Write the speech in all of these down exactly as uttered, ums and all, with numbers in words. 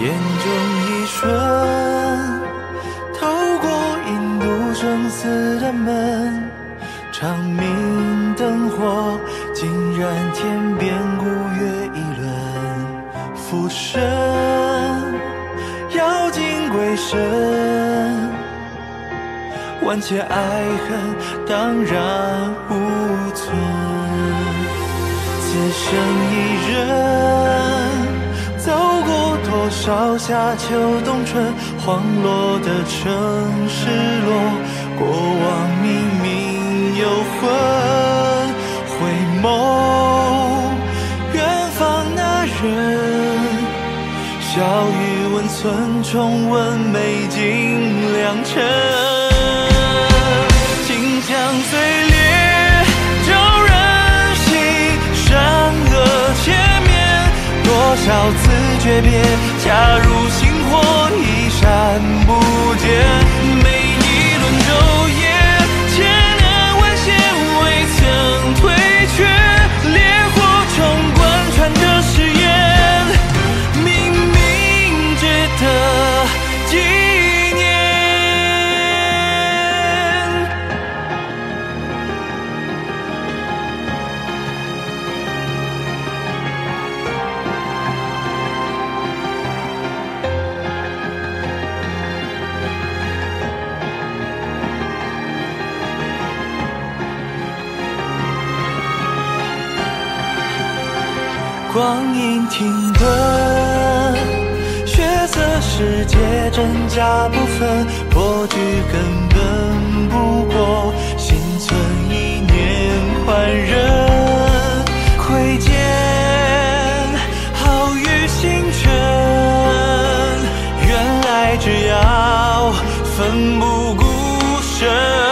眼中一瞬，透过印度生死的门，长明灯火竟然天边古月一轮，浮生妖精鬼神，万切爱恨荡然无存。此生一人，走过多少夏秋冬春，荒落的城市落，过往冥冥游魂。回眸远方那人，笑语温存，重温美景良辰。金枪碎裂骤人心，善恶切面，多少次诀别，恰如星火，一闪不见。每一轮昼夜，千年万险，未曾退却，烈火冲贯穿着誓言，冥冥值得纪念。光阴停顿，血色世界真假不分，破局根本不过，心存一念换人，窥见好雨星辰，原来只要奋不顾身。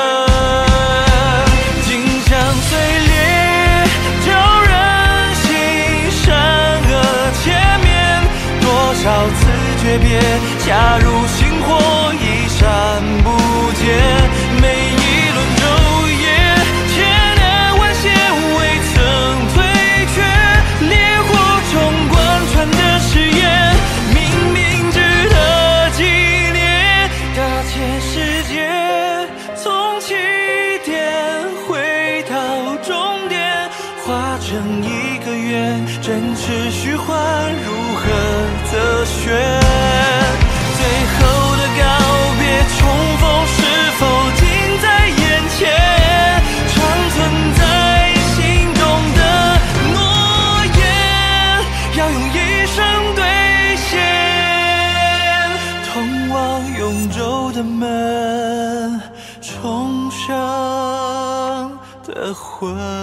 多少次诀别，恰如星火，一闪不见。每一轮昼夜，千年万险，未曾退却，烈火冲贯穿的誓言，冥冥值得纪念。大千世界，从起点回到终点，化成一个圆，真实虚幻，如何择选？最后的告别，重逢是否近在眼前？长存在心中的诺言，要用一生兑现。通往永昼的门，重生的魂。